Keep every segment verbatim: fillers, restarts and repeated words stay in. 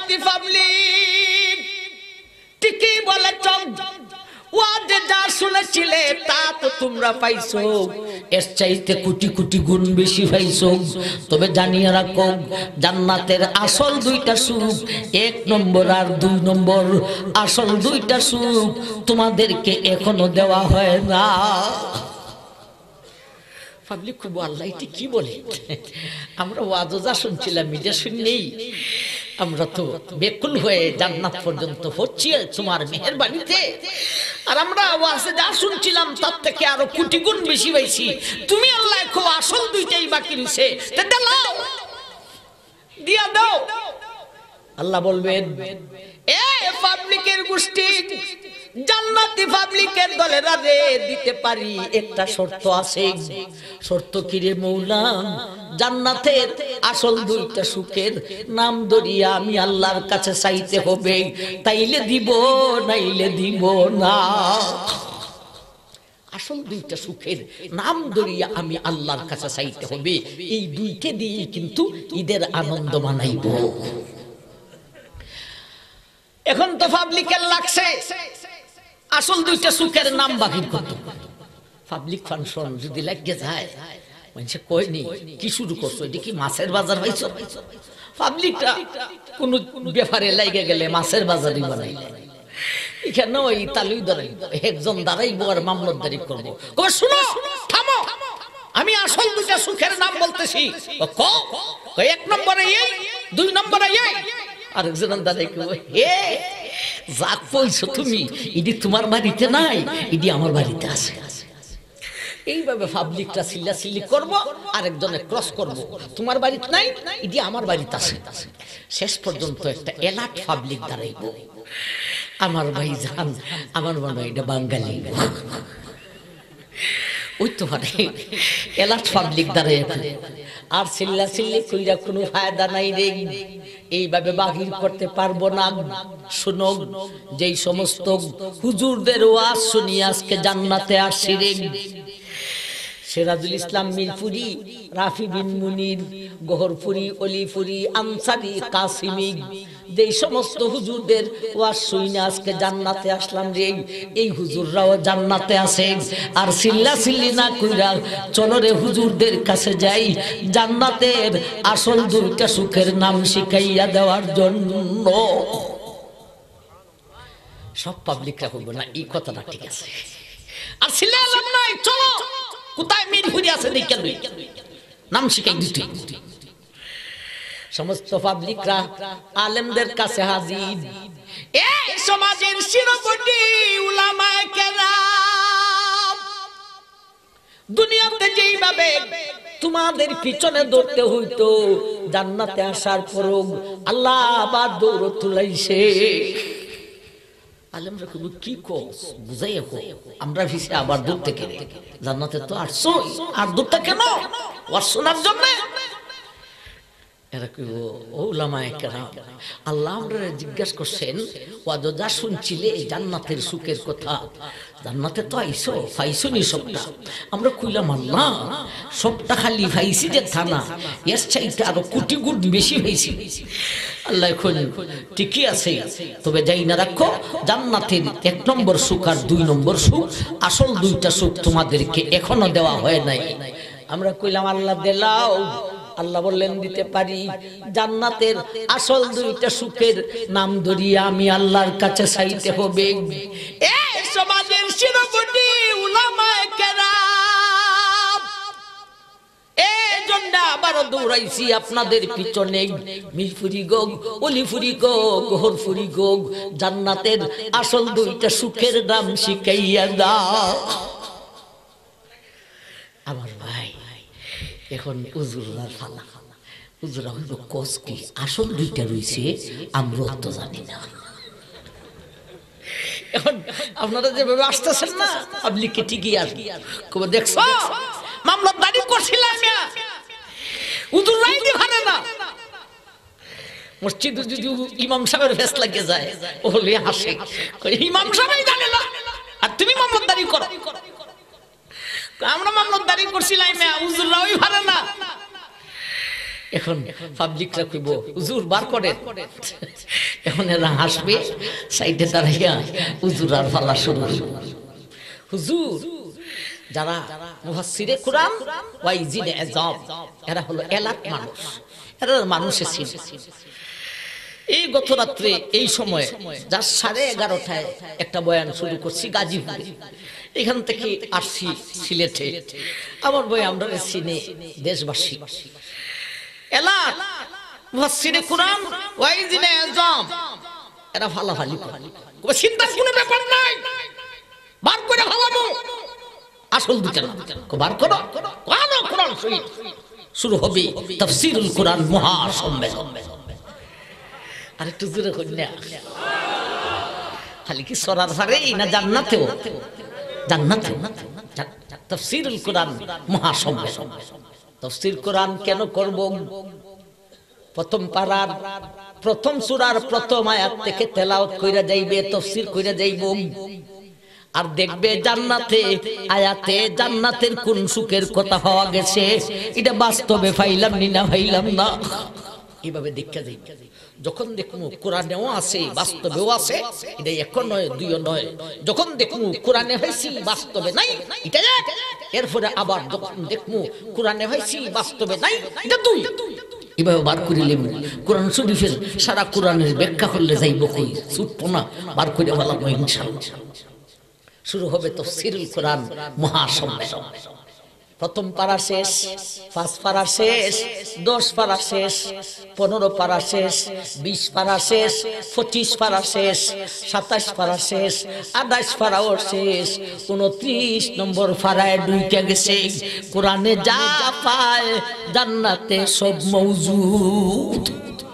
জান্নাতি পাবলিক ঠিকই বলেছ ওয়াজে যা শুনেছিলে তা তো তোমরা পাইছো এর চাইতে কোটি কোটি গুণ বেশি পাইছো তবে জানিয়ে রাখো জান্নাতের আসল দুইটা সুখ এক নম্বর আর দুই নম্বর আসল দুইটা সুখ তোমাদেরকে এখনো দেওয়া হয় না পাবলিক খুব আল্লাহ এটি কি বলে আমরা ওয়াজ যা শুনছিলাম মিডিয়া শুনলেই আমরা তো বেকুল হয়ে জান্নাত পর্যন্ত হচ্ছি তোমার মেহেরবানিতে আর আমরা ওয়াজে যা শুনছিলাম তার থেকে আরো কোটি গুণ বেশি পাইছি তুমি আল্লাহ খুব আসল দুইটাই বাকি রইছে দাও দিয়া দাও আল্লাহ বলবেন এ পাবলিকের গোষ্ঠী জান্নাতি পাবলিকের দলেরা রে দিতে পারি একটা শর্ত আছে শর্ত কি রে মৌলা জান্নাতের আসল দুইটা সুখের নাম ধরিয়া আমি আল্লাহর কাছে চাইতে হবে তাইলে দিব নাইলে দিব না আসল দুইটা সুখের নাম ধরিয়া আমি আল্লাহর কাছে চাইতে হবে এই দুইটা দিয়ে কিন্তু ঈদের আনন্দ মানাইব এখন তো পাবলিকের লাগছে আসল দুইটা সুখের নাম বাহির করতে পাবলিক ফাংশন যদি লাগে যায় মানুষে কয়নি কি শুরু করছো এটা কি মাছের বাজার হয়েছে পাবলিকটা কোন ব্যাপারে লাগে গেলে মাছের বাজারই বানাইলে এখানে ওই তালুই দাঁড়াই একজন দাঁড়াইবো আর মামলতদারি করবো শুনো থামো আমি আসল দুইটা সুখের নাম বলতেছি এক নম্বরে এই দুই নম্বরে এই আরেকজন দাঁড়াই হে যা কইছো তুমি ইডি তোমার বাড়িতে নাই ইডি আমার বাড়িতে আছে এইভাবে পাবলিকটা চিল্লা চিল্লি করবো আরেকজনে ক্রস করবো তোমার বাড়িতে নাই ইডি আমার বাড়িতে আছে শেষ পর্যন্ত একটা এলাট পাবলিক দাঁড়াইবো আমার ভাই জান আমার মনে হয় এটা বাঙালি ওই তো মানে এলাট পাবলিক দাঁড়াই আর চিল্লা চিল্লি কইরা কোনো ফায়দা নাই রে এইভাবে বাহির করতে পারবো না শুনো যেই সমস্ত হুজুরদের ওয়াজ শুনি আজকে জান্নাতে আসছি রে সিরাজুল ইসলাম মিরপুরি রাফি বিন মুনির গহরপুরি অলিপুরি আনসারি কাসিমি যেই সমস্ত হুজুরদের ওয়াজ শুনি আজকে জান্নাতে আসলাম রে এই হুজুররাও জান্নাতে আছে আর সিল্লা সিল্লি না কইরা চলো রে হুজুরদের কাছে যাই জান্নাতের আসল দুইটা সুখের নাম শিখাইয়া দেওয়ার জন্য সব পাবলিকরা কইবো না এই কথাটা ঠিক আছে আর সিল্লা আলম নাই চলো কোথায় মিরপুরি আছে দেখে লই নাম শিখাই দিতে সমস্ত পাবলিকরা আলেমদের কাছে হাজির এই সমাজের শিরোপটি উলামায়ে কেরাম দুনিয়াতে যেইভাবে তোমাদের পিছনে দৌড়তে হইতো জান্নাতে আসার পরও আল্লাহ আবার দৌড় তুলাইছে আলেমরা কইব কি কস বুঝাইয়া কো আমরা ভিসে আবার দূর থেকে জান্নাতে তো আসছো আর দূরটা কেন ওয়াজ শোনার জন্য এরা কইব ও উলামায়ে কেরাম আল্লাহ আমরা জিজ্ঞাসা করছেন ওয়াজ যা শুনছিলে জান্নাতের সুখের কথা জান্নাতে তো আইছো পাইছো নি সবটা আমরা কইলাম আল্লাহ সবটা খালি পাইছি যে থানা এর চাইতে আরো কোটি গুণ বেশি হইছে আল্লাহ কইল ঠিকই আছে তবে যাই না রাখো জান্নাতের এক নম্বর সুখ আর দুই নম্বর সুখ আসল দুইটা সুখ তোমাদেরকে এখনো দেওয়া হয় নাই আমরা কইলাম আল্লাহ দেলাও আল্লাহ বললেন দিতে পারি জান্নাতের আসল দুইটা সুখের নাম ধরিয়া আমি আল্লাহর কাছে চাইতে হবে এই সমাজের শিরোপটি উলামায়ে কেরাম এই জন্য আবার দৌড়াইছি আপনাদের পিছনে মিরপুরি গো অলিপুরি গো গহরপুরি গো জান্নাতের আসল দুইটা সুখের নাম শিখাইয়া দাও আমার ভাই এখন হুজুররা ফালা হুজুরা হইল কোস কি আসল দুইটা রইছে আমরা তো জানি না এখন আপনারা যেভাবে আসতেছেন না পাবলিককে ঠিকই আসবে কবে দেখছো মামলা দাঁড়ি করছিলাম হুজুর রাই দিখানে না মসজিদ যদি ইমাম সাহেবের ফেস লাগে যায় ও হলে হাসে ইমাম সাহেবই জানে না আর তুমি মামলাদারি করো আমরা মামলাদারি করছিলাম হুজুররা ওই ভালো না এখন পাবলিকরা কইব হুজুর বার করেন, এখন এরা হাসবে, সাইডে দাঁড়াইয়া হুজুর আর ফালা শুরু। হুজুর যারা মুফাসসিরে কোরআন ওয়াইজিনে আযাব, এরা হলো এলাক মানুষ, এরা মানুষের ছিল। এই গত রাত্রে এই সময় যার সাড়ে এগারোটায় একটা বয়ান শুরু করছি গাজীপুরে, এখান থেকে আসছি সিলেটে। আমার বই আমরা চিনে দেশবাসী, এলাক মুফাসসিরে কোরআন ওয়াইজিনে আযাব, এরা ফালাফালি করে, চিন্তার কোনো ব্যাপার নাই, বার করে ভাবাবো আসল দুটা না, বার করো কোরআন কোরআন শরীফ। শুরু হবে তাফসীরুল কোরআন মহাসম্মেলন। আর একটু জোরে করি না, খালি কি সরার ফারেই না জান্নাতেও? জান্নাতেও তাফসীরুল কোরআন মহাসম্মেলন। তাফসীর কোরআন কেন করব? প্রথম পারার প্রথম সূরার প্রথম আয়াত থেকে তেলাওয়াত কইরা যাইবে, তাফসীর কইরা যাইব, আর দেখবে জান্নাতে আয়াতে জান্নাতের কোন সুখের কথা হওয়া গেছে, এটা বাস্তবে পাইলাম নি না পাইলাম না, এইভাবে দেখা যাই। যখন দেখমু কোরআনেও আছে বাস্তবেও আছে, এটা এক নয় দুইও নয়, যখন দেখমু কোরআনে হইছি বাস্তবে নাই, এটা এক। এরপরে আবার যখন দেখমু কোরআনে হইছি বাস্তবে নাই, এটা দুই। এভাবে বার করিলে কোরআন শরীফের সারা কোরআনের ব্যাখ্যা করলে যাইব কই, ছুটবো না, বার করে বলাবো ইনশাআল্লাহ। শুরু হবে তাফসীরুল কোরআন মহাসম্মেলন। প্রথম পারা শেষ, পাঁচ পারা শেষ, দশ পারা শেষ, পনেরো পারা শেষ, বিশ পারা শেষ, পঁচিশ পারা শেষ, সাতাশ পারা শেষ, আঠাশ পারাও শেষ, উনত্রিশ নম্বর পারায় ঢুকে গেছে। কোরআনে যা পায় জান্নাতে সব মওজুদ।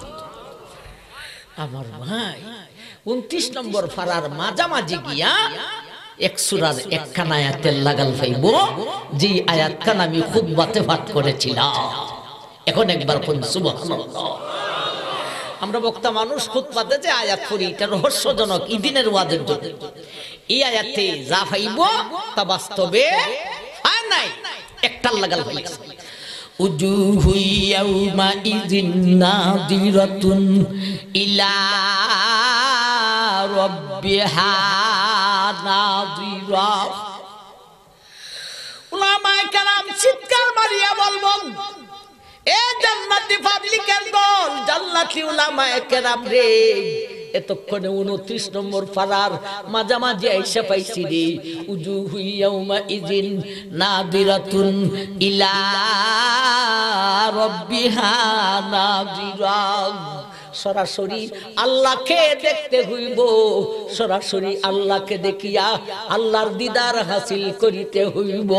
আমার ভাই উনত্রিশ নম্বর পারার মাঝামাঝি গিয়া এক সূরার একখান আয়াতের লাগাল পাইব, যে আয়াতখান আমি খুতবাতে পাঠ করেছিলাম। এখন একবার কোন সুবহানাল্লাহ। আমরা বক্তা মানুষ খুতবাতে যে আয়াত পড়ি, এটা রহস্যজনক, ইদিনের ওয়াজের জন্য। এই আয়াতে যা পাইব তা বাস্তবে হয় নাই, একটার লাগাল পাইছে। উজুহু ইয়াউমা ইযিন নাযিরাতুন ইলা রাব্বিহা নাযিরা। উলামায়ে কেরাম চিৎকার মারিয়া বলবেন, এ জান্নাতি পাবলিকের দল, জান্নাতি উলামায়ে কেরাম রে, এতক্ষণে উনত্রিশ নম্বর পারার মাঝামাঝি আইসা পাইছি রে। উজুহু ইয়াউমা ইযিন নাযিরাতুন ইলা রাব্বিহা নাযিরা। সরাসরি আল্লাহকে দেখতে হইব, সরাসরি আল্লাহকে দেখিয়া আল্লাহর দিদার হাসিল করিতে হইব।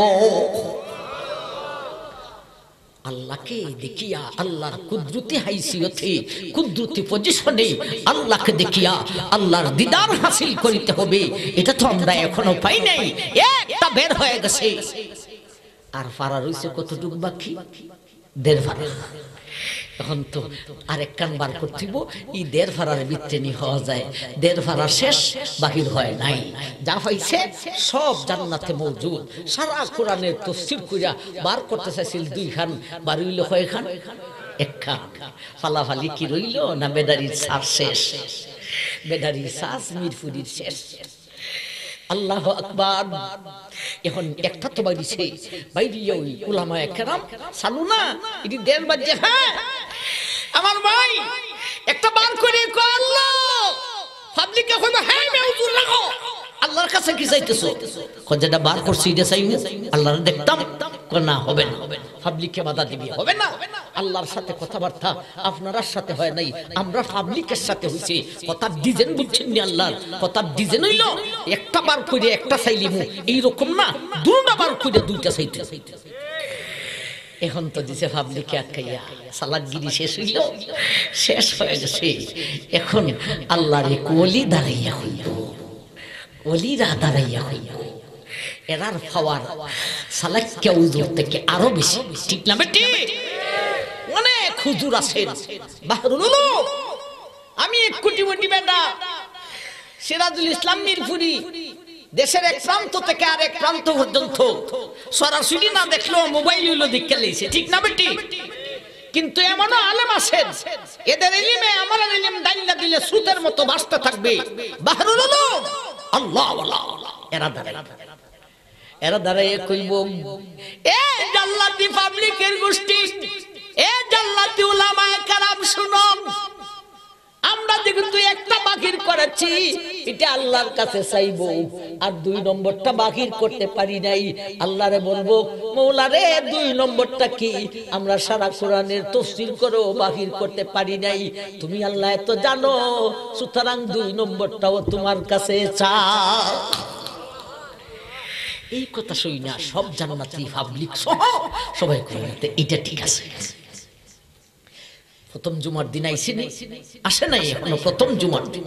আল্লাহকে দেখিয়া আল্লাহর কুদরতি হাইসিয়তে, কুদরতি পজিশনে আল্লাহকে দেখিয়া আল্লাহর দিদার হাসিল করিতে হবে। এটা তো আমরা এখনো পাই নাই, একটা বের হয়ে গেছে। আর পারা রইছে কতটুকু বাকি? দেড় পারা। এখন তো আরেক কান বার করতেইব, এই দেড় ফারার ভিতরে হওয়া যায়। দেড় ফারা শেষ, বাহির হয় নাই, যা পাইছে সব জান্নাতে মওজুদ। সারা কোরআনের তাফসীর কইরা বার করতে চাইছিল দুই খান, বার হইল কয়খান? এক খান। ফালাফালি কি রইল না বেদারির সাজ শেষ, বেদারির সাজ মিরপুরির শেষ। আল্লাহু আকবার। এখন একটা তো বাইরিছে, বাইরিয়া ওই উলামায়ে কেরাম চালু না, এটি দেড় বাজে। হ্যাঁ আমার ভাই, একটা বার করে কয় আল্লাহ, পাবলিককে কইবা হ্যাঁ মেউজুর রাখো, আল্লাহর কাছে কি চাইতেছো? কয় যেটা বার করছি এটা চাইবো, আল্লাহর দেখতাম। কয় না, হবে না, পাবলিককে বাধা দিবি, হবে না। আল্লাহর সাথে কথাবার্তা আপনার সাথে হয় নাই, আমরা পাবলিকের সাথে হইছে। কথা ডিজাইন বুঝছেন নি? আল্লাহর কথা ডিজাইন হইল একটা বার করে একটা চাইলিমু, এইরকম না, দুটা বার করে দুইটা চাইতে। এখন তো দিছে পাবলিককে আটকাইয়া, সালাদগিরি শেষ হইল, শেষ হয়ে গেছে। এখন আল্লাহর এক ওলি দাঁড়াইয়া হইল, ওলিরা দাঁড়াইয়া হইল। এরার পাওয়ার সালাক্কা হুজুর থেকে আরো বেশি, ঠিক না বেটি? অনেক হুজুর আছেন বাহরুল উলুম। আমি এক কোটি কোটি বেটা সিরাজুল ইসলাম মিরপুরি, দেশের এক প্রান্ত থেকে আরেক প্রান্ত পর্যন্ত সরাসরি না দেখলেও মোবাইল হইলো দেখে লইছে, ঠিক না বেটি? কিন্তু এমনও আলেম আছেন এদের ইলমে আমার ইলম দাইল্লা দিলে সুতের মতো ভাসতে থাকবে বাহরুল উলুম আল্লাহ ওয়ালা এরা দাঁড়ায় এরা দাঁড়ায় কইব এ জান্নাতি পাবলিকের গোষ্ঠী এ জান্নাতি উলামায়ে কেরাম শুনো আমরা যেহেতু একটা বাকির করেছি এটা আল্লাহর কাছে চাইবো আর দুই নম্বরটা বাকির করতে পারি নাই আল্লাহরে বলবো মওলা রে দুই নম্বরটা কি আমরা সারা কোরআনের তাফসীর করেও বাকির করতে পারি নাই তুমি আল্লাহ তো জানো সুতরাং দুই নম্বরটাও তোমার কাছে চাও এই কথা শুই না সব জান্নাতি পাবলিক সহ সবাই কইতে এটা ঠিক আছে প্রথম জুমার দিন আইসিনি আসে নাই এখনো প্রথম জুমার দিন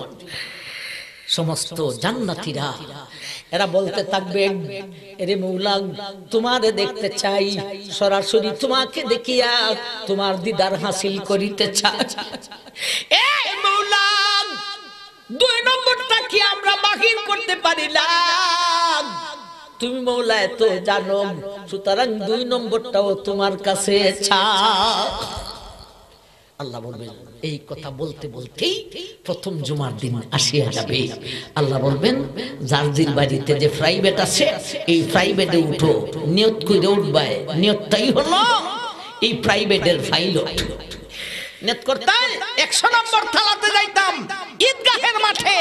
সমস্ত জান্নাতীরা এরা বলতে থাকবে এরে মওলা তোমারে দেখতে চাই সরাসরি তোমাকে দেখিয়া তোমার দিদার হাসিল করিতে চাই এ মওলা দুই নম্বরটা কি আমরা বাকির করতে পারিলাম তুমি মওলা তো জানো সুতরাং দুই নম্বরটাও তোমার কাছে চাও আল্লাহ বলবেন এই কথা বলতে বলতেই প্রথম জুমার দিন আসিয়া যাবে আল্লাহ বলবেন যার যার বাড়িতে যে প্রাইভেট আছে এই প্রাইভেটে উঠো নিয়ত করে উঠবে নিয়তটাই হলো এই প্রাইভেটের পাইলট নিয়ত করতে একশো নম্বর থালাতে যাইতাম ঈদগাহের মাঠে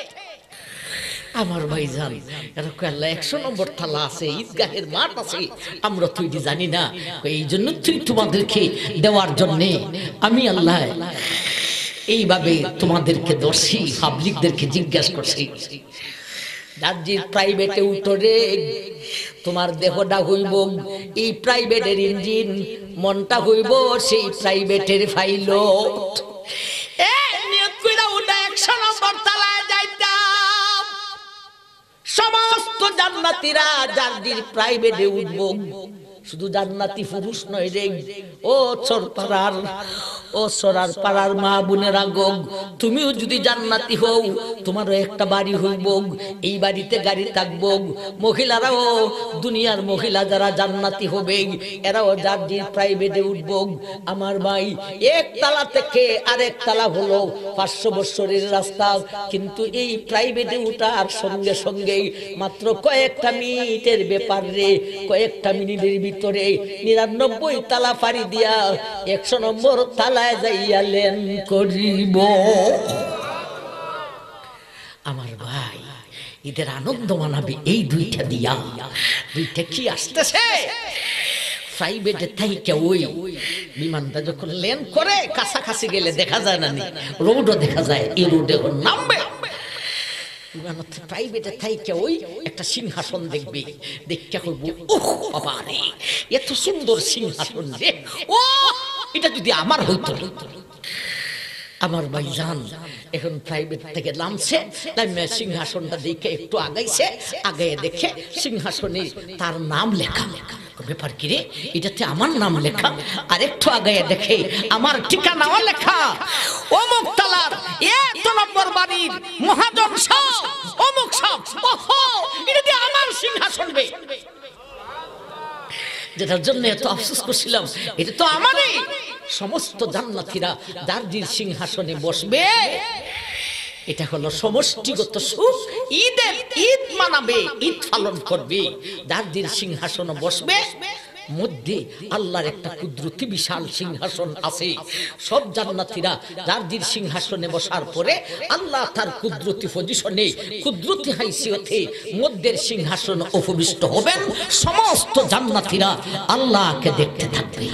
আমার ভাইজান এরকম আল্লাহ একশো নম্বর থালা আছে ঈদগাহের মাঠ আছে আমরা তুই জানি না এই জন্য তুই তোমাদেরকে দেওয়ার জন্য আমি আল্লাহ এইভাবে তোমাদেরকে দর্শী পাবলিকদেরকে জিজ্ঞাসা করছি যার যে প্রাইভেটে উঠরে তোমার দেহটা হইব এই প্রাইভেটের ইঞ্জিন মনটা হইব সেই প্রাইভেটের পাইলট এ নিয়ত কইরা উঠা একশো নম্বর থালায় যাইতাম সমস্ত জান্নাতীরা যার যার প্রাইভেটে উঠব শুধু জান্নাতি পুরুষ নয় রে ও চরপাড়ার ও সরার পাড়ার মা বোনেরা গো তুমিও যদি জান্নাতি হও তোমারও একটা বাড়ি হইব এই বাড়িতে গাড়ি থাকবো মহিলারাও দুনিয়ার মহিলা যারা জান্নাতি হবে এরাও যার যার প্রাইভেটে উঠব আমার ভাই এক তালা থেকে আরেক তালা হলো পাঁচশো বছরের রাস্তা কিন্তু এই প্রাইভেটে উঠার সঙ্গে সঙ্গে মাত্র কয়েকটা মিনিটের ব্যাপার রে কয়েকটা মিনিটের ভিতরে নিরানব্বই তালা পাড়ি দিয়া একশো নম্বর তালায় যাইয়া লেন করিব আমার ভাই ঈদের আনন্দ মানাবে এই দুইটা দিয়া দুইটা কি আসতেছে প্রাইভেটে থাইকে ওই বিমানটা যখন ল্যান্ড করে কাছাকাছি গেলে দেখা যায় না রোডও দেখা যায় এই রোডে নামবে প্রাইভেটে থাইকে ওই একটা সিংহাসন দেখবে দেখতে করবো ওহ বাবা রে এত সুন্দর সিংহাসন রে ও এটা যদি আমার হইতো আমার ভাইজান এখন প্রাইভেট থেকে নামছে সিংহাসনটা দেখে একটু আগাইছে আগে দেখে সিংহাসনে তার নাম লেখা ব্যাপার কি রে এটাতে আমার নাম লেখা আর একটু আগে দেখে আমার ঠিকানাও লেখা অমুক তালার এত নম্বর বাড়ির মহাজন সাহেব অমুক সাহেব ওহো এটা দিয়ে আমার সিংহাসন বে যেটার জন্য এত আফসোস করছিলাম এটা তো আমারই সমস্ত জান্নাতীরা যার যার সিংহাসনে বসবে এটা হলো সমষ্টিগত সুখ ঈদের ঈদ মানাবে ঈদ পালন করবে যার যার সিংহাসনে বসবে মধ্যে আল্লাহর একটা কুদরতি বিশাল সিংহাসন আছে সব জান্নাতীরা যার যার সিংহাসনে বসার পরে আল্লাহ তার কুদরতি পজিশনে কুদরতি হাইসিয়তে মধ্যের সিংহাসন উপবিষ্ট হবেন সমস্ত জান্নাতীরা আল্লাহকে দেখতে থাকবে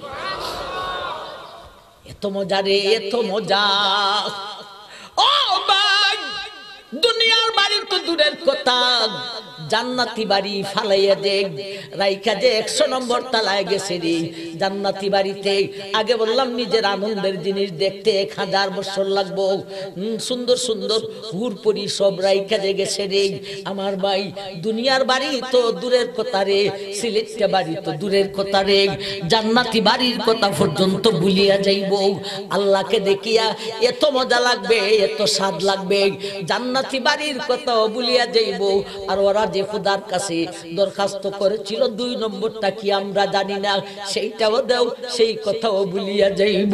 এত মজা রে এত মজা ও ভাই দুনিয়ার বাড়ি তো দূরের কথা জান্নাতি বাড়ি ফালাইয়া দেখ রাইখা যে একশো নম্বর তালায় গেছে রে জান্নাতি বাড়িতে আগে বললাম নিজের আনন্দের জিনিস দেখতে এক হাজার বছর লাগবো সুন্দর সুন্দর হুরপুরি সব রাইখা যে গেছে রে আমার ভাই দুনিয়ার বাড়ি তো দূরের কথা রে সিলেটটা বাড়ি তো দূরের কথা রে জান্নাতি বাড়ির কথা পর্যন্ত ভুলিয়া যাইব আল্লাহকে দেখিয়া এত মজা লাগবে এত স্বাদ লাগবে জান্নাতি বাড়ি বাড়ির কথাও ভুলিয়া যাইব। আর ওরা যে খোদার কাছে দরখাস্ত করেছিল দুই নম্বরটা কি আমরা জানি না, সেইটাও দাও, সেই কথাও ভুলিয়া যাইব,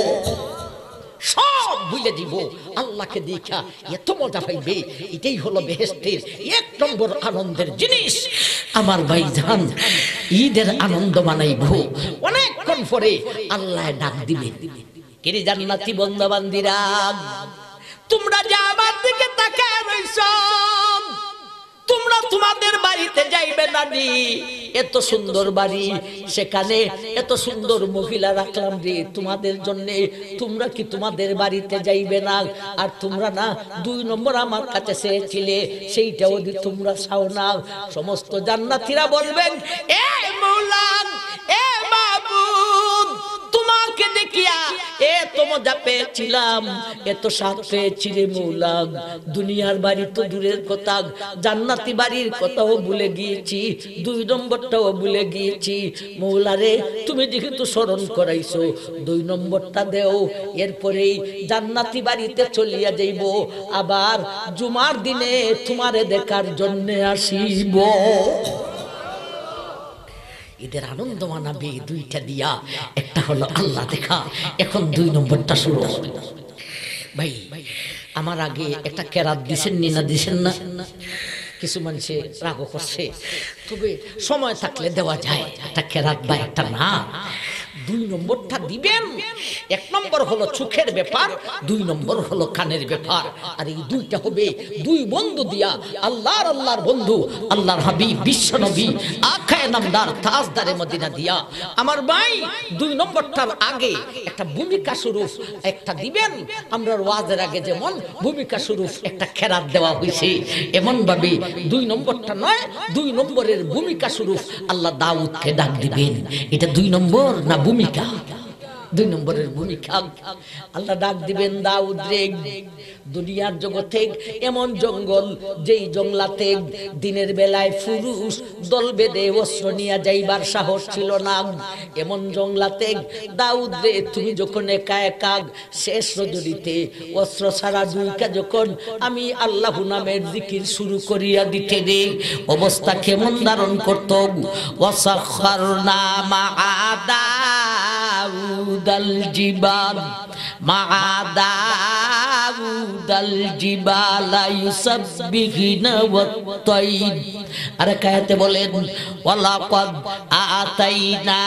সব ভুলে দিব। আল্লাহকে দেখা এত মজা পাইবে, এটাই হলো বেহেশতের এক নম্বর আনন্দের জিনিস। আমার ভাইজান, ঈদের আনন্দ মানাইব। অনেকক্ষণ পরে আল্লাহ ডাক দিবে, কিরে জান্নাতি বান্দা বান্দিরা, তোমরা যে আমার দিকে তাকায় রইছো, তোমরা তোমাদের বাড়িতে যাইবে না নি? এত সুন্দর বাড়ি, সেখানে এত সুন্দর মহিলা রাখলাম রে তোমাদের জন্য, তোমরা কি তোমাদের বাড়িতে যাইবে না? আর তোমরা না দুই নম্বর আমার কাছে চেয়েছিলে, সেইটাও যদি তোমরা চাও না। সমস্ত জান্নাতীরা বলবেন, এ মওলা, এ মাবুদ, তোমাকে দেখিয়া এত মজা পেয়েছিলাম, এত স্বাদ পেয়েছি রে মওলা, দুনিয়ার বাড়ি তো দূরের কথা, জান্নাতি বাড়ির কথাও ভুলে গিয়েছি, দুই নম্বরটাও ভুলে গিয়েছি। মওলা রে, তুমি যেহেতু স্মরণ করাইছো, দুই নম্বরটা দেও, এরপরেই জান্নাতি বাড়িতে চলিয়া যাইব, আবার জুমার দিনে তোমারে দেখার জন্য আসিব। ঈদের আনন্দ মানাবে দুইটা দিয়া, একটা হলো আল্লাহ দেখা, এখন দুই নম্বরটা শুরু। ভাই, আমার আগে একটা কেরাত দিছেন নি না দিছেন না? কিছু মানুষে রাগ করছে, তবে সময় থাকলে দেওয়া যায় একটা কেরাত বা একটা না। দুই নম্বরটা দিবেন। এক নম্বর হলো চোখের ব্যাপার, দুই নম্বর হলো কানের ব্যাপার। আর এই দুইটা হবে দুই বন্ধু দিয়া, আল্লাহর আল্লাহর বন্ধু, আল্লাহর হাবিব বিশ্ব নবী আখায়ে নামদার তাজদারে মদিনা দিয়া। আমার ভাই, দুই নম্বরটার আগে একটা ভূমিকা স্বরূপ একটা দিবেন। আমরা ওয়াজের আগে যেমন ভূমিকা স্বরূপ একটা খেরাত দেওয়া হয়েছে, এমন ভাবে দুই নম্বরটা নয়, দুই নম্বরের ভূমিকা স্বরূপ আল্লাহ দাউদকে ডাক দিবেন। এটা দুই নম্বর না ভূমিকা? দুই নম্বরের ভূমিকা। আল্লাহ ডাক দিবেন, দাউদ রে, দুনিয়ার জগতে এমন জঙ্গল, যেই জঙ্গলাতে দিনের বেলায় পুরুষ দল বেঁধে অস্ত্র নিয়ে যাইবার সাহস ছিল না, এমন জঙ্গলাতে দাউদ রে, তুমি যখন একা একা শেষ রজনীতে অস্ত্র ছাড়া দুইকা যখন আমি আল্লাহ নামের জিকির শুরু করিয়া দিতে রে, অবস্থা কেমন ধারণ করত? ওয়াসাখখারনা মা'আদা দাউদাল জিবাল মা'আ দাউদাল জিবালা ইউসাব্বিহুনা ওয়াত-তাইর। আর কায়াতে বলেন, ওয়ালাকাদ আতাইনা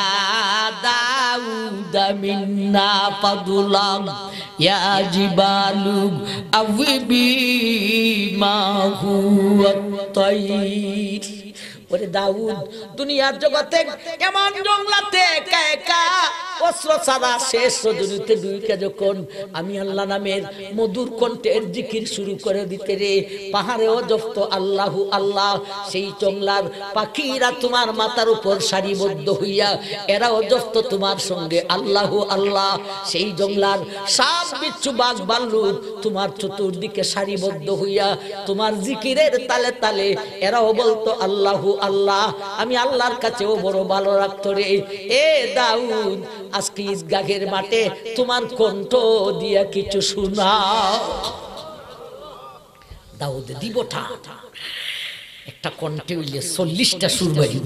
দাউদা মিন্না ফাদলান ইয়া জিবালু আওবিবি মাহু ওয়াত-তাইর। ওরে দাউদ, দুনিয়ার জগতে এমন জঙ্গলাতে একা একা অস্ত্র ছাড়া শেষ রজনীতে দুইকা যখন আমি আল্লাহ নামের মধুর কণ্ঠের জিকির শুরু করে দিতে রে, পাহাড়েও জপ্ত আল্লাহু আল্লাহ, সেই জঙ্গলার পাখিরা তোমার মাথার উপর সারিবদ্ধ হইয়া এরাও জপ্ত তোমার সঙ্গে আল্লাহু আল্লাহ, সেই জঙ্গলার সাপ বিচ্ছু বাঘ ভাল্লুক তোমার চতুর্দিকে সারিবদ্ধ হইয়া তোমার জিকিরের তালে তালে এরাও বলতো আল্লাহু আল্লাহ। আমি আল্লাহর কাছেও বড় ভালো রাখতো রে। এ দাউদ, আজকে ঈদগাহের মাঠে তোমার কণ্ঠ দিয়া কিছু শোনাও। দাউদ দিবটা একটা কণ্ঠে হইলে চল্লিশটা সুর বাড়িব।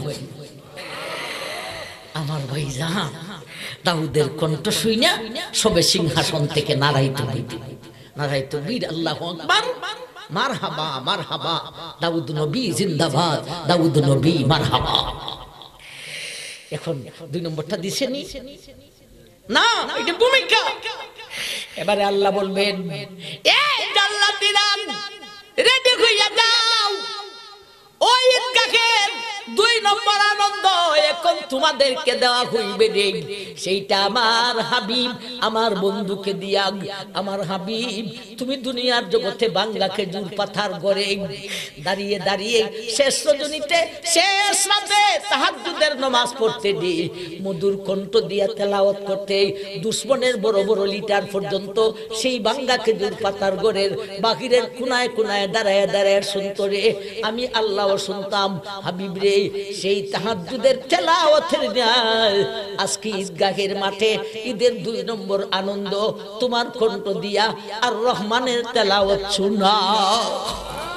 আমার ভাইজান, দাউদের কণ্ঠ শুইনা সবে সিংহাসন থেকে নারাইতে হইতে নারাইতে বীর আল্লাহু আকবার, মারহাবা মারহাবা, দাউদ নবী জিন্দাবাদ, দাউদ নবী মারহাবা। এখন দুই নম্বরটা দিছেনি না, এটা ভূমিকা। এবারে আল্লাহ বলবেন, এই জান্নাতীরা রেডি হইয়া যাও, ওই ঈদগাহের দুই নম্বর আনন্দ এখন তোমাদেরকে দেওয়া হইবে রে। সেইটা আমার হাবিব আমার বন্ধুকে দিয়া। আমার হাবিব, তুমি দুনিয়ার জগতে বাংলা খেজুর পাথার গড়ে দাঁড়িয়ে দাঁড়িয়ে শেষ রজনীতে শেষ রাতে তাহাজ্জুদের নামাজ পড়তে দি, মধুর কণ্ঠ দিয়া তেলাওয়াত করতে, দুশ্মনের বড় বড় লিটার পর্যন্ত সেই বাংলা খেজুর পাতার গড়ের বাহিরের কোনায় কোনায় দাঁড়ায় দাঁড়ায় শুনতো রে। আমি আল্লাহও শুনতাম। হাবিব রে, সেই তাহাজ্জুদের তেলাওয়াতের ন্যায় আজকে ঈদগাহের মাঠে ঈদের দুই নম্বর আনন্দ তোমার কণ্ঠ দিয়া আর রহমানের তেলাওয়াত শোনাও।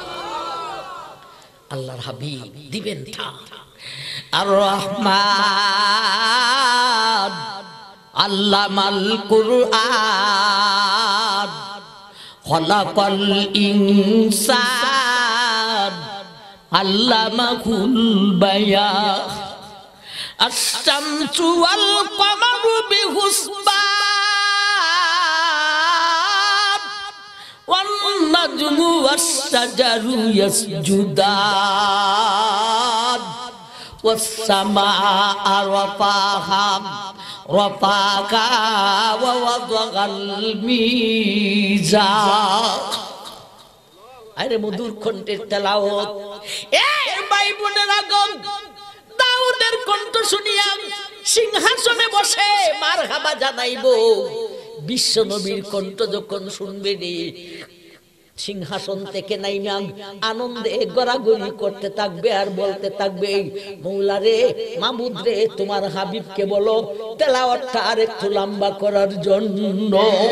আল্লাহর হাবিব দিবেন তা। আর রহমান আল্লামাল কুরআন খলাকাল ইনসান আল্লামাহুল বায়ান আশ-শামসু ওয়াল কমারু বিহুসবান ওয়ান নাজমু ওয়াশ-শাজারু ইয়াসজুদান ওয়াস-সামাআ রাফাহা রাফাকা ওয়া ওয়াদাল মিজান। আরে মধুর কণ্ঠের তেলাওয়াত। এ ভাই বোনেরা গো, দাউদের কণ্ঠ শুনিয়া সিংহাসনে বসে মারহাবা জানাইবো। বিশ্ব নবীর কণ্ঠ যখন শুনবে রে, সিংহাসন থেকে নাইমা আনন্দে গড়াগড়ি করতে থাকবে আর বলতে থাকবে, মৌলা রে, মাবুদ রে, তোমার হাবিবকে বলো তেলাওয়াতটা আরেকটু লম্বা করার জন্য।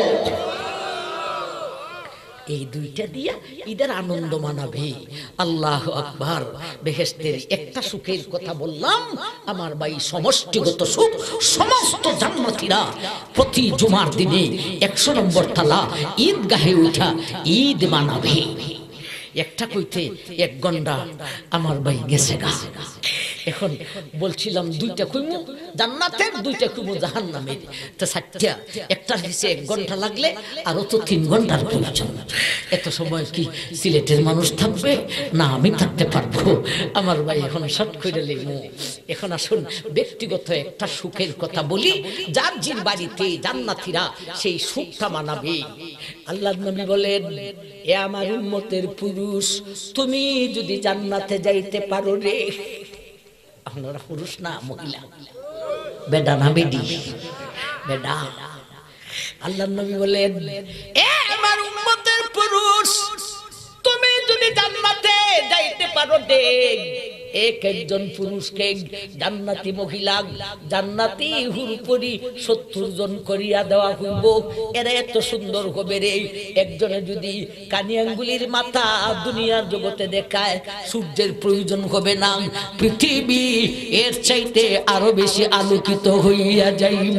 এই দুইটা দিয়া ঈদের আনন্দ মানাবে। আল্লাহু আকবার। বেহেশতের একটা সুখের কথা বললাম, আমার ভাই সমষ্টিগত সুখ। সমস্ত জান্নাতীরা প্রতি জুমার দিনে একশো নম্বর তালা ঈদগাহে উঠা ঈদ মানাবে। একটা কইতে এক ঘন্টা আমার ভাই গেছে গা। এখন বলছিলাম দুইটা কইমু জান্নাতের, দুইটা কইমু জাহান্নামের। তো সাতটা, একটা হিসে এক ঘন্টা লাগলে আরো তো তিন ঘন্টার প্রয়োজন। এত সময় কি সিলেটের মানুষ থাকবে? না, আমি থাকতে পারবো। আমার ভাই এখন শর্ট করে লেমু। এখন আসুন ব্যক্তিগত একটা সুখের কথা বলি, যার জির বাড়িতে জান্নাতীরা সেই সুখটা মানাবে। আল্লাহর নবী বলেন, এ আমার উম্মতের পুরুষ, তুমি যদি জান্নাতে যাইতে পারো রে। আপনারা পুরুষ না মহিলা? বেডা না বেডি? বেডা। আল্লাহর নবী বলেন, এ আমার উম্মতের পুরুষ, তুমি যদি জান্নাতে যাইতে পারো রে। এক একজন পুরুষকে জান্নাতি মহিলা, জান্নাতি হুরপরি সত্তর জন করিয়া দেওয়া হইব। এরা এত সুন্দর হবে রে, একজনে যদি কানি আঙ্গুলির মাথা দুনিয়ার জগতে দেখায়, সূর্যের প্রয়োজন হবে না, পৃথিবী এর চাইতে আরো বেশি আলোকিত হইয়া যাইব।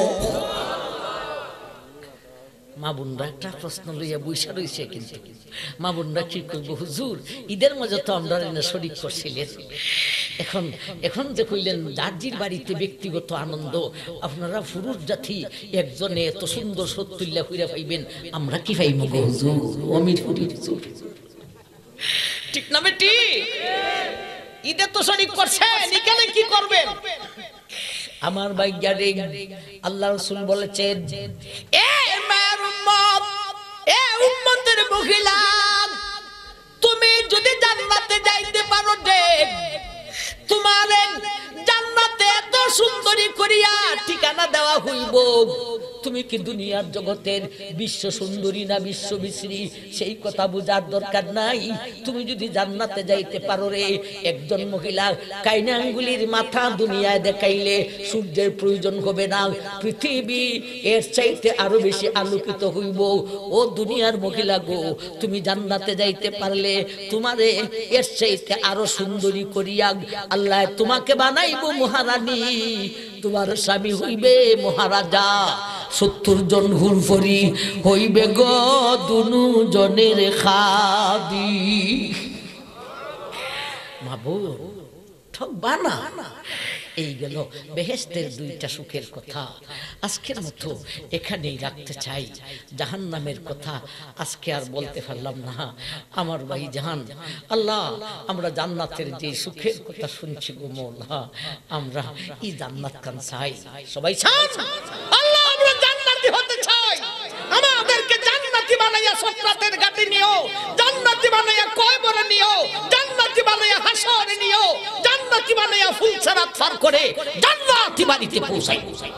মা বোনরা একটা প্রশ্ন লইয়া বৈশা রয়েছে, কিন্তু মা বোনরা কি করবো হুজুর, ঈদের মজা তো আমরা শরীক করছিলেন। এখন এখন যে কইলেন দার্জির বাড়িতে ব্যক্তিগত আনন্দ, আপনারা পুরুষ জাতি একজনে এত সুন্দর সত্তুল্লা কইরা পাইবেন, আমরা কি পাইব গো হুজুর? অমির হুজুর ঠিক না বেটি? ঈদে তো শরীক করছেন, এখানে কি করবেন? আমার ভাইয়ারে আল্লাহ রাসূল বলেছেন, এ মায়ের উম্মত, এ উম্মতের মহিলা, তুমি যদি জান্নাতে যাইতে পারো রে, তোমার জান্নাতে এত সুন্দরী করিয়া ঠিকানা দেওয়া হইব। তুমি কি দুনিয়ার জগতের বিশ্ব সুন্দরী না বিশ্ব বিশ্রী, সেই কথা বুঝার দরকার নাই। তুমি যদি জান্নাতে যাইতে পারো রে, একজন মহিলা কাইনা আঙ্গুলির মাথা দুনিয়ায় দেখাইলে সূর্যের প্রয়োজন হবে না, পৃথিবী এর চাইতে আরো বেশি আলোকিত হইব। ও দুনিয়ার মহিলা গো, তুমি জান্নাতে যাইতে পারলে তোমারে এর চাইতে আরো সুন্দরী করিয়া আল্লাহ তোমাকে বানাইব মহারানী, তোমার স্বামী হইবে মহারাজা। সত্তর জন হুরফরি হইবে গো দুনু জনের খাদি। মাবুদ ঠকবা না। এই গেল বেহেশতের দুইটা সুখের কথা। আজকের মতো এখানেই রাখতে চাই। জাহান্নামের কথা আজকে আর বলতে পারলাম না। আমার ভাই জাহান আল্লাহ, আমরা জান্নাতের যে সুখের কথা শুনছি গো মওলা, আমরা এই জান্নাত কান চাই। সবাই চাই আল্লাহ আমরা জান্নাতি হতে চাই। আমাদেরকে জান্নাতি বানাইয়া সফরাতের ঘাটে নিও, জান্নাতি বানাইয়া কয়বরে নিও, জান্নাতি বানাইয়া হাসরে নিও, জান্নাতি বানাইয়া ফুলসারাত পার করে জান্নাতি বাড়িতে পৌঁছাই।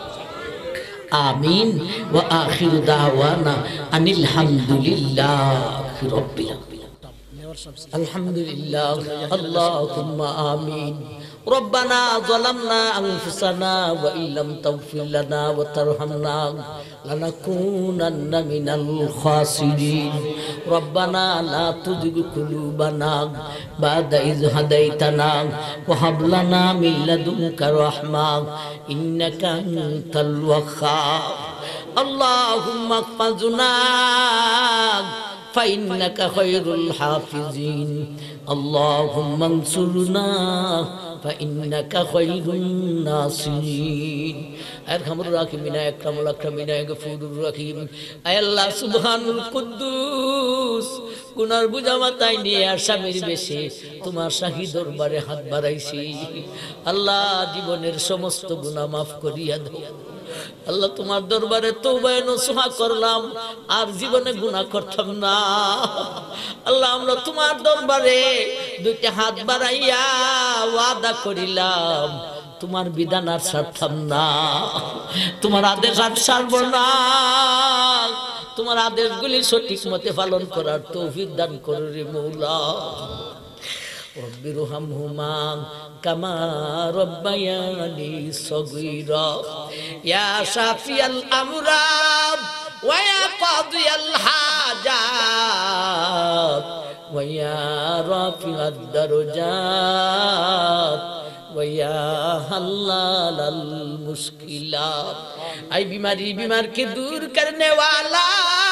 আমিন ওয়া আখিরু দাওয়ানা আনিল হামদুলিল্লাহি রাব্বিল আলামিন। আলহামদুলিল্লাহ আল্লাহুম্মা আমিন ربنا ظلمنا أنفسنا وإن لم تغفر لنا وترحمنا لنكونن من الخاسرين ربنا لا تزغ قلوبنا بعد إذ هديتنا وهب لنا من لدنك رحمة إنك أنت الوهاب اللهم احفظنا فإنك خير الحافظين اللهم انصرنا فإنك خير الناصرين أرحم الراحمين أكرم الأكرمين غفور الرحيم أي الله سبحان القدوس গুনার বোঝা মাথায় নিয়ে আসামির বেশে তোমার শাহী দরবারে হাত বাড়াইছি আল্লাহ জীবনের সমস্ত গুনাহ মাফ করিয়া দাও আল্লাহ তোমার দরবারে তওবা নসুহা করলাম আর জীবনে গুনাহ করতাম না আল্লাহ আমরা তোমার দরবারে দুইটা হাত বাড়াইয়া ওয়াদা করিলাম তোমার বিধান আর ছাড়তাম না তোমার আদেশ আর ছাড়ব না তোমার আদেশগুলি সঠিক মতে পালন করার তৌফিক দান করো রে মওলা রব্বিরহামহুমা কামা রব্বায়ানি সগীরা ইয়া শাফিয়াল আমরাদ ওয়া ইয়া কাদিয়াল হাজাত ওয়া ইয়া রাফিআদ দারজাত ওয়া ইয়া হাল্লালাল মুশকিলাত आई बीमारी बीमार के दूर करने वाला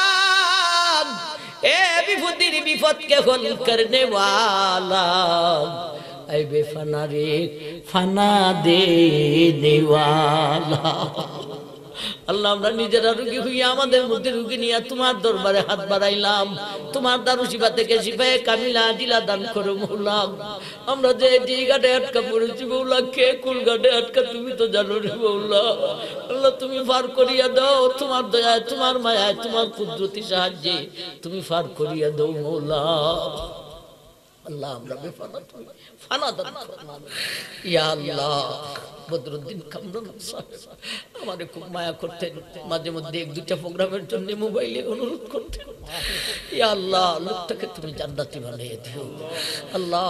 ए विपत्तिर विपद के हल करने वाला आई बेफना रे फना देने वाला আল্লাহ আমরা নিজেরা রোগী হইয়া আমাদের মধ্যে রোগী নিয়ে তোমার দরবারে হাত বাড়াইলাম তোমার দারু শিফা থেকে শিফায়ে কামিলা দিলা দান করো মওলা আমরা যে জায়গাতে আটকা পড়েছি মওলা কে কুল গাড়ে আটকা তুমি তো জানো রে মওলা আল্লাহ তুমি পার করিয়া দাও তোমার দয়ায় তোমার মায়ায় তোমার কুদরতি সাহায্যে তুমি পার করিয়া দাও মওলা আল্লাহ আমরা বেফানা তুমি ফানা দান করো ইয়া আল্লাহ বদরুদ্দিন কামরুল সাহেব আমারে খুব মায়া করতেন মাঝে মধ্যে এক দুইটা প্রোগ্রামের জন্য মোবাইলে অনুরোধ করতেন ইয়া আল্লাহ লোকটাকে তুমি জান্নাতি বানিয়ে দিও আল্লাহ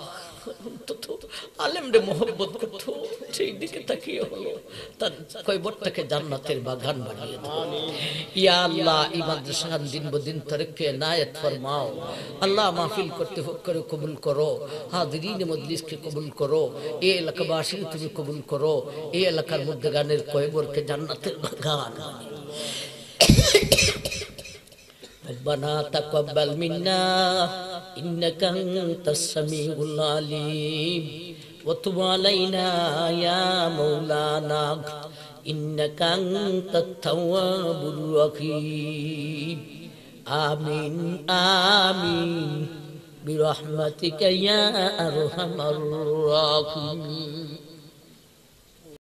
আলেম রে মোহব্বত করতো সেই দিকে তাকিয়ে হলো তার কয়বরটাকে জান্নাতের বাগান বানিয়ে দাও ইয়া আল্লাহ এই মাদ্রাসা দিন বদিন তরকে নায়াত ফরমাও আল্লাহ মাহফিল করতে হোক করে কবুল করো হাজিরিন মজলিসকে কবুল করো এই এলাকাবাসী তুমি কবুল করো এই এলাকার মধ্যে গানের কয়বরকে জান্নাতের বাগান ربنا تقبل منا إنك أنت السميع العليم وتب علينا يا مولانا إنك أنت التواب الرحيم آمين آمين برحمتك يا أرحم الراحمين